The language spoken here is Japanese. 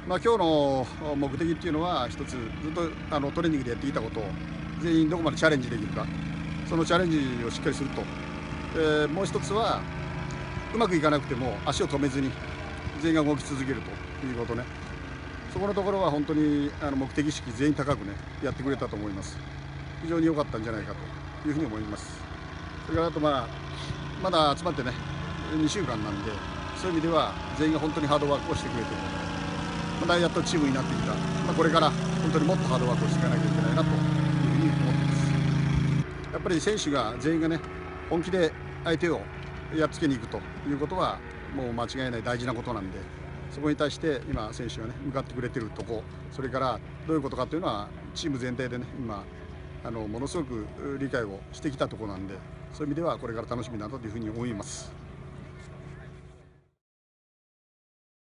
今日の目的っていうのは一つずっとトレーニングでやってきたことを全員どこまでチャレンジできるか、そのチャレンジをしっかりすると、もう一つはうまくいかなくても足を止めずに全員が動き続けるということね。そこのところは本当に目的意識全員高くねやってくれたと思います。非常に良かったんじゃないかというふうに思います。それからあとまだ集まってね2週間なんで、そういう意味では全員が本当にハードワークをしてくれている。やっとチームになってきた、これから本当にもっとハードワークをしていかなきゃいけないなというふうに思っています。やっぱり選手が全員がね本気で相手をやっつけに行くということはもう間違いない大事なことなんで、そこに対して今選手がね向かってくれてるとこ、それからどういうことかというのはチーム全体でね今ものすごく理解をしてきたところなんで、そういう意味ではこれから楽しみだなというふうに思います。